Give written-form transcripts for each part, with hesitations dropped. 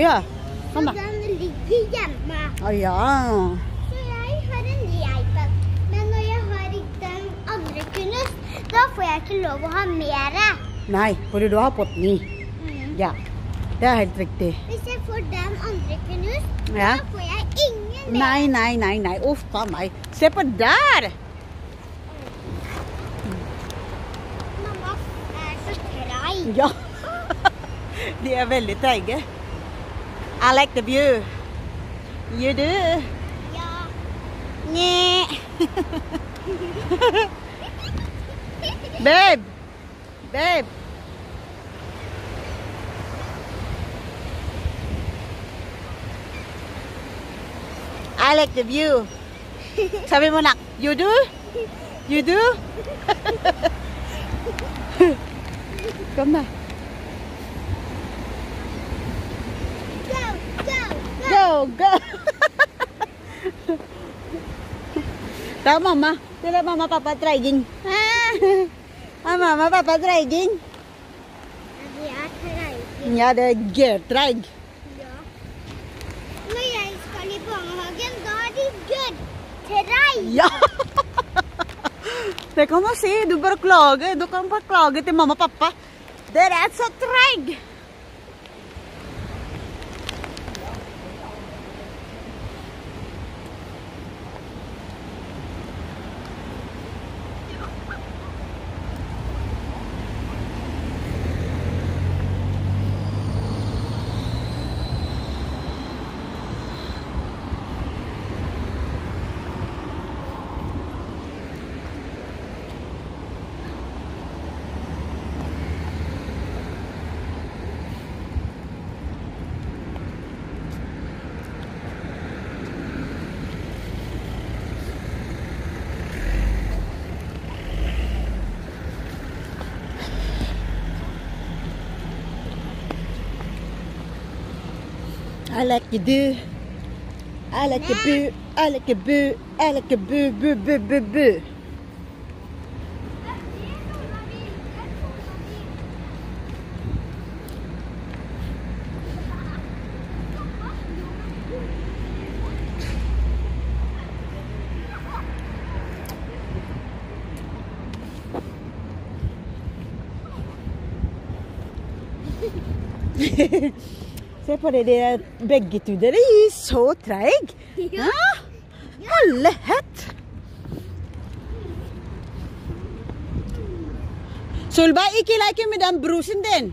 ja. Kom da. Så den ligger hjemme. Ja. Så jeg har en ny iPad. Men når jeg har den andre kunus, da får jeg ikke lov å ha mere. Nei, for du har fått 9. Ja, det er helt riktig. Hvis jeg får den andre kunus, Ja. da får jeg ingen mer. Nei. Uff da meg. Se på der! Mamma er så treig. Ja. De er veldig treige. I like the view. You do? Ja. Nye. Babe! Babe! I like the view. Sabi mo nak, you do? You do? Kom na. Go. Go! Tahu mama? Tidak mama papa dragging. Mama papa dragging. De er treige. Ja, det er gørtreig. Ja. Når jeg skal i barnehagen, da er de gørrtreig. Ja! Det kan man si. Du kan bare klage til mamma og pappa. Dere er så treig. I like you do. I like you boo. I like you boo. I like you boo, boo, boo, boo, boo. Se på det, begge to dere er så treig. Ja. Alle hett. Solberg, ikke leke med den brusen din.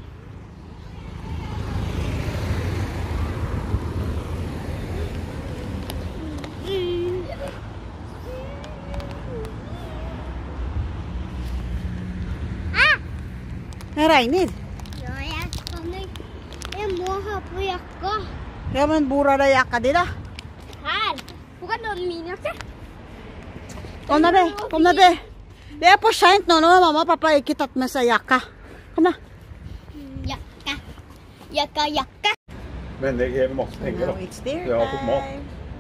Det regner. Jeg må ha på jakka. Ja, men hvor er det jakka di da? Her. Hvor kan du ha min jakke? Kom da, be. Kom da, be. Det er på sent nå. Nå har mamma og pappa ikke tatt med seg jakka. Kom da. Jakka. Jakka. Men det er masse penger da. Jeg har fått mat.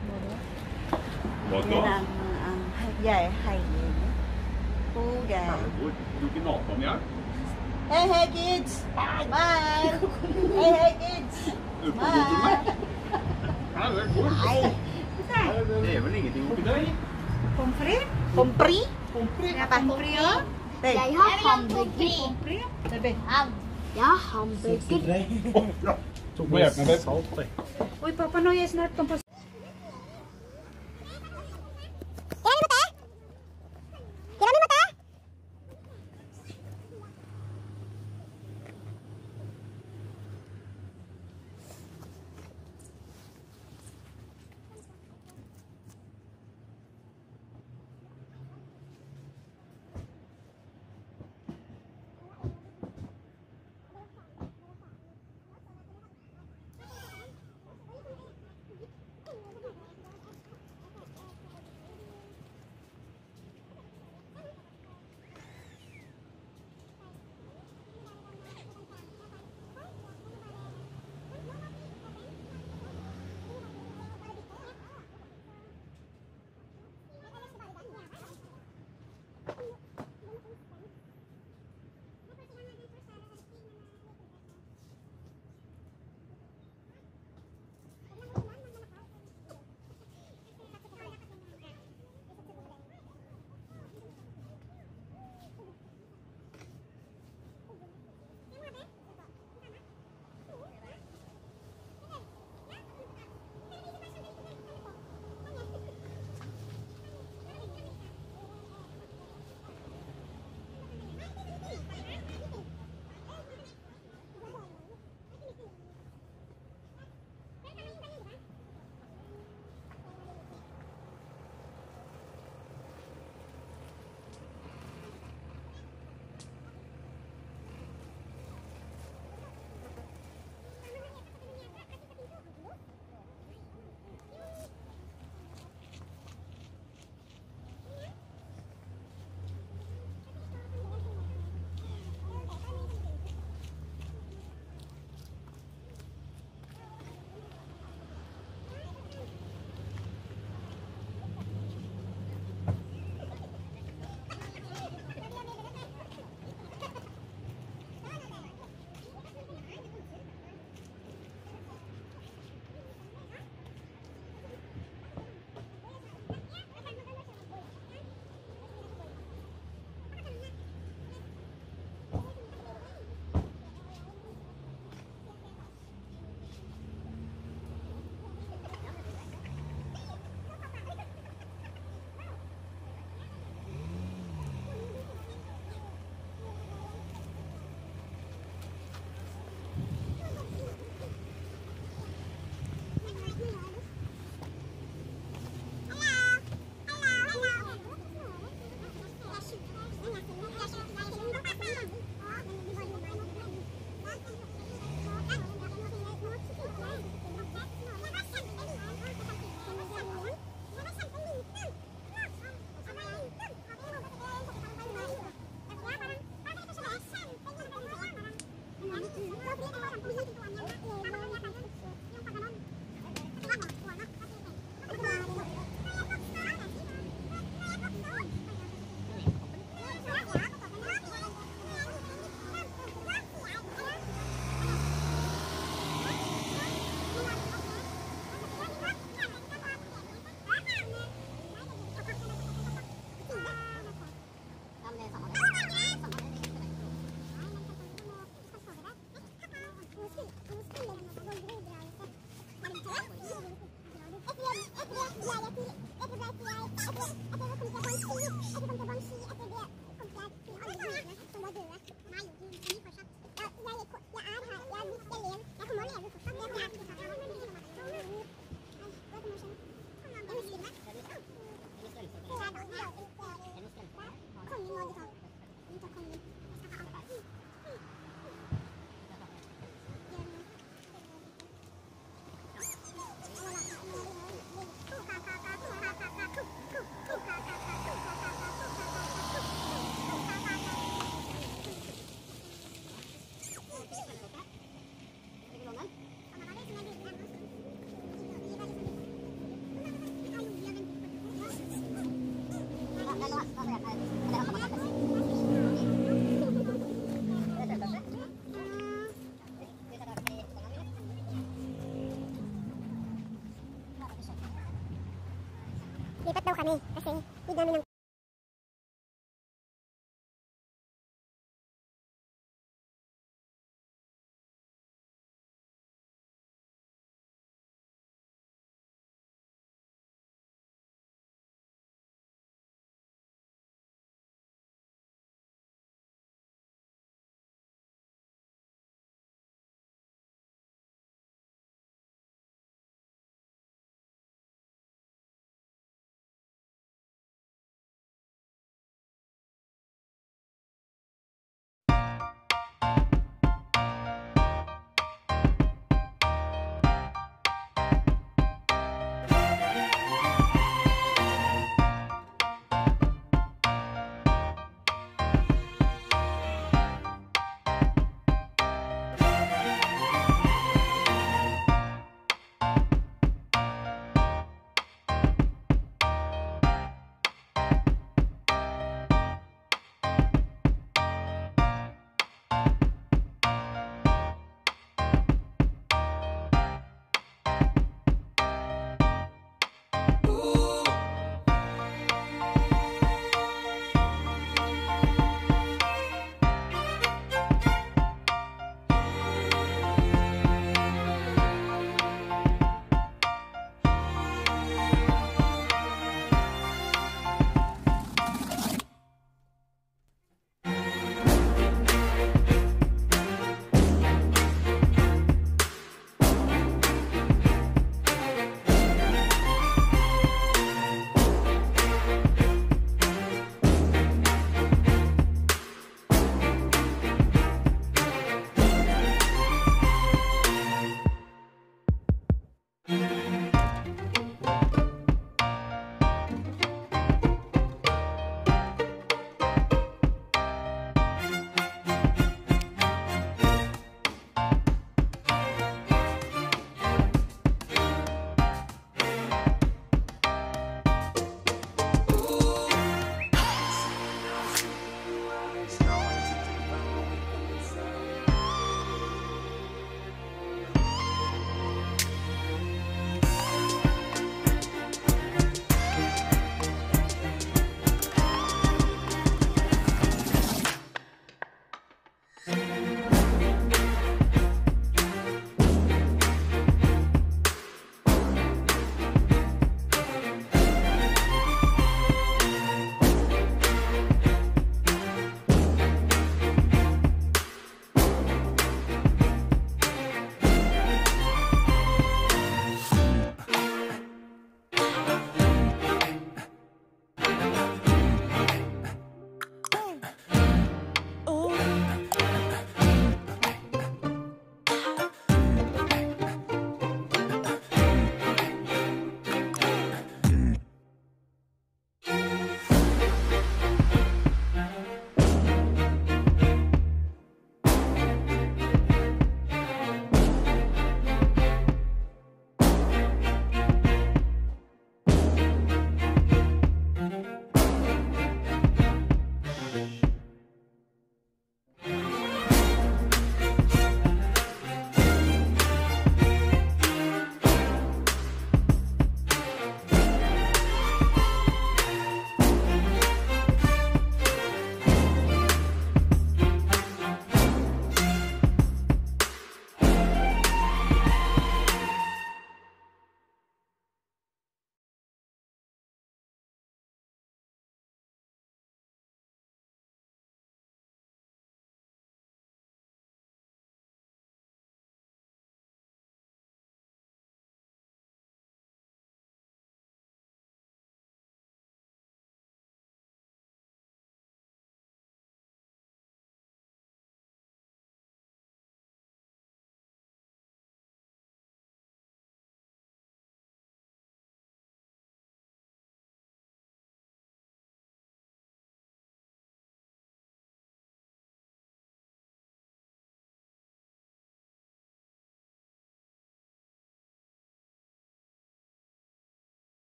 Hva da? Jeg er heilig. Du ikke natt om jeg? Hey kids! Smile! Hey kids! Smile! Ja, det er godt. Nei. Det er vel ingenting oppi der? Pommes frites? Pommes frites? Jeg har hamburger. Jeg har hamburger. Du må hjelpe meg med salt. Oi, pappa, nå er jeg snart på. Lipat daw kami kasi hindi namin ng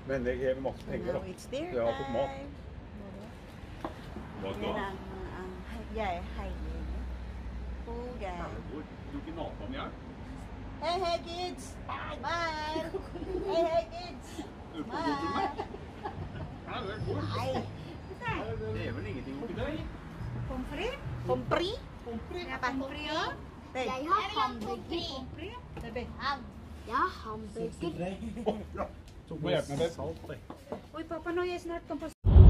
Men det krever masse penger, da. Now it's their Det har fått mat. time. Hva Yan da? ang hay. Puga. Du ikke nata mi her? Hey kids! Smile! Hey kids! Du får gå til meg. Ja, det er godt. Nei. Det er vel ingenting oppi der? Pommes frites? Pommes frites? Jeg har hamburger. Baby. Jeg har hamburger. Så må jeg hjelpe meg med salt. Uy, pappa, nå er jeg snart kom på...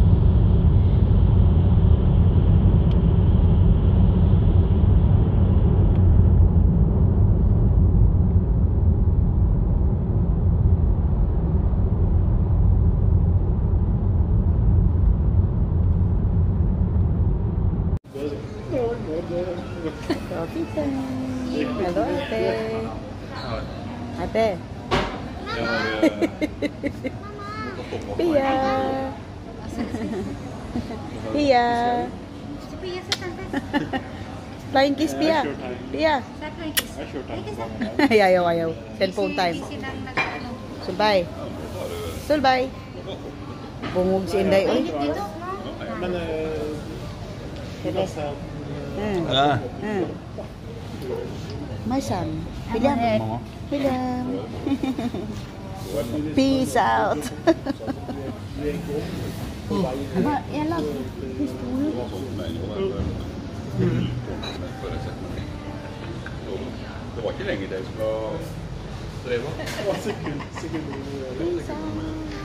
Hello, ate. Ate. Pia. Pia. Si Pia sa tante. Flying kiss, Pia. Pia. Sa flying kiss. Ayaw. Cellphone time. Sulbay. Sulbay. Bungog si Inday. Uy. Men My son. William. William. Peace out. Jeg lager Det var ikke lenge det skulle ha drevet. Peace out.